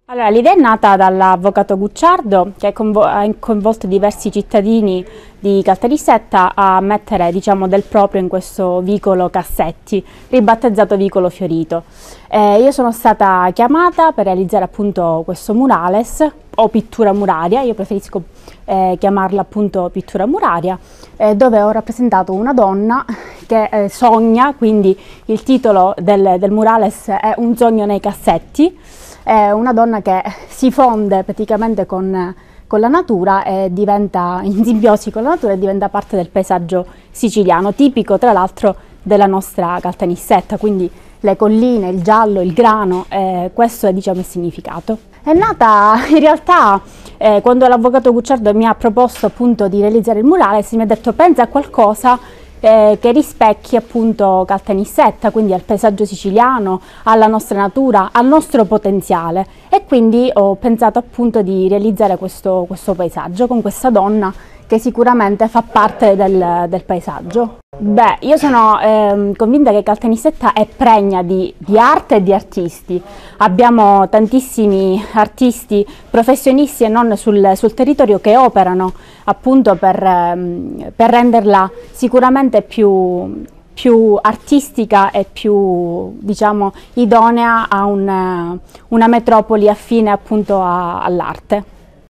Allora, l'idea è nata dall'avvocato Gucciardo che ha coinvolto diversi cittadini di Caltanissetta a mettere, diciamo, del proprio in questo vicolo Cassetti, ribattezzato Vicolo Fiorito. Io sono stata chiamata per realizzare appunto questo murales o pittura muraria, io preferisco chiamarla appunto pittura muraria, dove ho rappresentato una donna che sogna, quindi il titolo del murales è Un sogno nei cassetti. È una donna che si fonde praticamente con la natura e diventa in simbiosi con la natura e diventa parte del paesaggio siciliano, tipico tra l'altro della nostra Caltanissetta, quindi le colline, il giallo, il grano, questo è, diciamo, il significato. È nata in realtà quando l'avvocato Gucciardo mi ha proposto appunto di realizzare il murales, mi ha detto pensa a qualcosa che rispecchi appunto Caltanissetta, quindi al paesaggio siciliano, alla nostra natura, al nostro potenziale, e quindi ho pensato appunto di realizzare questo paesaggio con questa donna che sicuramente fa parte del paesaggio. Beh, io sono convinta che Caltanissetta è pregna di arte e di artisti. Abbiamo tantissimi artisti, professionisti e non sul territorio, che operano appunto per renderla sicuramente più artistica e più, diciamo, idonea a una metropoli affine appunto all'arte.